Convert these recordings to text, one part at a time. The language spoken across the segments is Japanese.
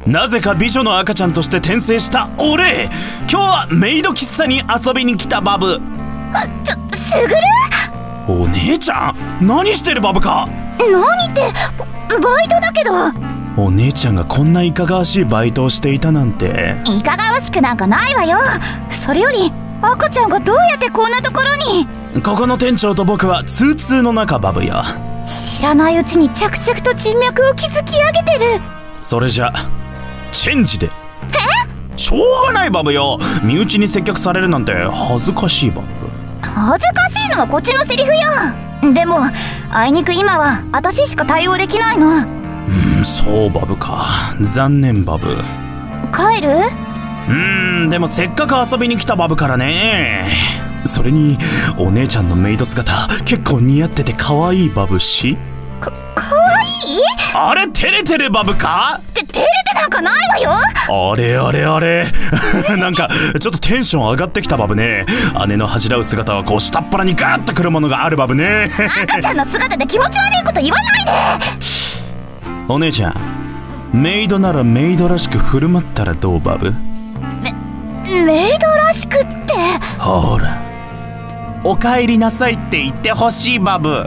なぜか美女の赤ちゃんとして転生した俺。今日はメイド喫茶に遊びに来たバブ。 すぐる。 お姉ちゃん、何してるバブか。 何ってバイトだけど。 お姉ちゃんがこんないかがわしいバイトをしていたなんて。 いかがわしくなんかないわよ。それより赤ちゃんがどうやってこんなところに。 ここの店長と僕は通通の仲バブよ。 知らないうちに着々と人脈を築き上げてる。 それじゃチェンジで。しょうがないバブよ。身内に接客されるなんて恥ずかしいバブ。 恥ずかしいのはこっちのセリフよ。でもあいにく今は私しか対応できないの。 そうバブか。残念バブ。 帰る？ でもせっかく遊びに来たバブからね。それにお姉ちゃんのメイド姿結構似合ってて可愛いバブし。 かわいい？ あれ照れてるバブか？ 照れてなんかないわよ。 あれなんかちょっとテンション上がってきたバブね。姉の恥じらう姿はこう下っ腹にガーッとくるものがあるバブね。 赤ちゃんの姿で気持ち悪いこと言わないで。 お姉ちゃん、メイドならメイドらしく振る舞ったらどうバブ？ メイドらしくって。 ほら、お帰りなさいって言ってほしいバブ。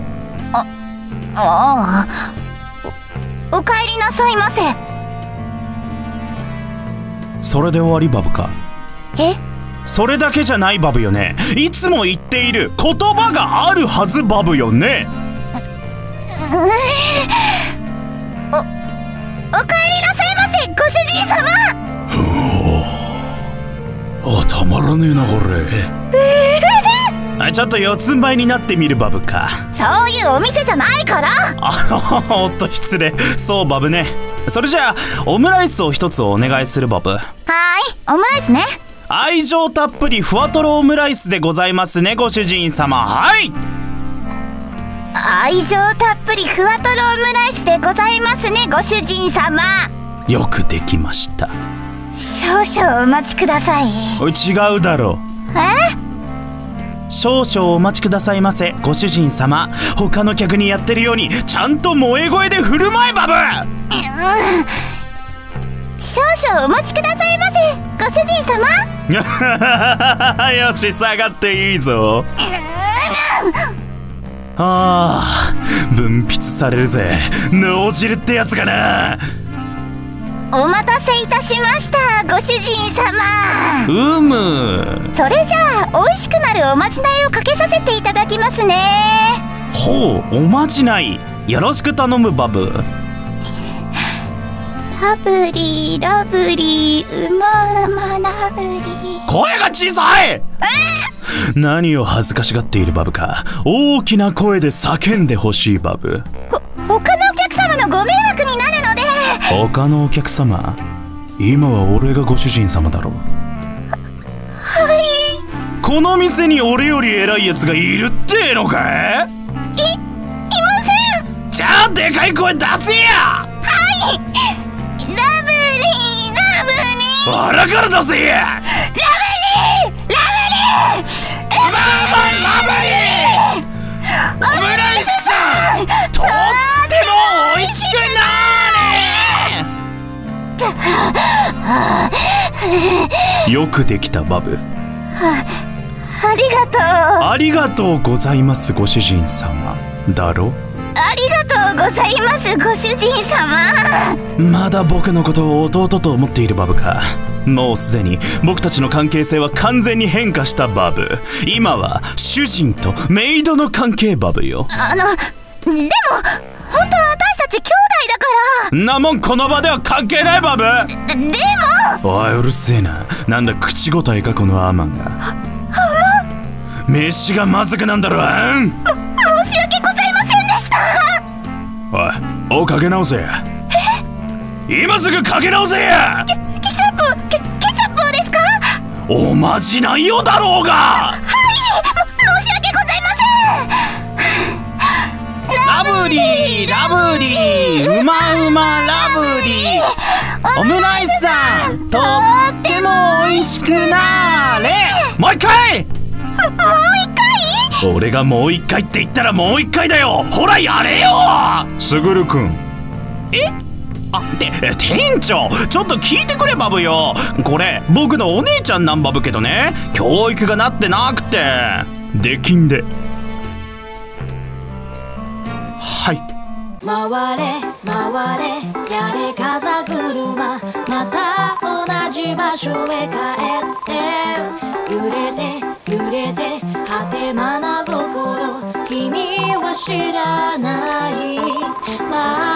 お帰りなさいませ。 それで終わりバブか？ え？ それだけじゃないバブよね。いつも言っている言葉があるはずバブよね。 お帰りなさいませご主人様。 たまらねえなこれ。ちょっと四つん這いになってみるバブか。 そういうお店じゃないから。 おっと失礼。そうバブね。それじゃあオムライスを一つお願いするバブ。 オムライスね。 愛情たっぷりふわとろオムライスでございますねご主人様。はい、 愛情たっぷりふわとろオムライスでございますねご主人様。 よくできました。 少々お待ちください。 違うだろう。少々お待ちくださいませご主人様。他の客にやってるようにちゃんと萌え声で振る舞えバブ。 少々お待ちくださいませご主人様。 よし下がっていいぞ。分泌されるぜ脳汁ってやつがな。 お待たせいたしましたご主人様。 それじゃあ美味しくなるおまじないをかけさせていただきますね。 ほう、おまじないよろしく頼むバブ。 ラブリーラブリーうまうまラブリー。 声が小さい。何を恥ずかしがっているバブか。大きな声で叫んでほしいバブ。 他のお客様のご迷惑になるので。 他のお客様？今は俺がご主人様だろう。 はい。 この店に俺より偉いやつがいるってのか？いません。 じゃあでかい声出せや。 はい。ラブリーラブリー。 腹から出せや。 ラブリーラブリー。ラブリー。 オムライスさん、とっても美味しくなれ。よくできたバブ。 ありがとう。 ありがとうございますご主人様だろ。 ありがとうございますご主人様。 まだ僕のことを弟と思っているバブか。もうすでに僕たちの関係性は完全に変化したバブ。今は主人とメイドの関係バブよ。 でも本当は私たち兄弟だから。 なもんこの場では関係ないバブ。 でも。 おいうるせえな。なんだ口答えかこのアーマンが。飯がまずくなんだろ。申し訳ございませんでした。 おい、かけ直せや。今すぐかけ直せや。 ケチャップですか？ おまじないよだろうが。 はい、申し訳ございません。 ラブリーラブリーうまうまラブリー。オムライスさん、とっても美味しくなれ。もう一回。俺がもう一回って言ったらもう一回だよ。ほらやれよ。すぐるくん。 店長、ちょっと聞いてくれバブよ。これ僕のお姉ちゃんなんバブけどね、教育がなってなくて。できんで。はい。 回れ回れやれ風車、また同じ場所へ帰って、揺れて揺れて果てまな心、君は知らない。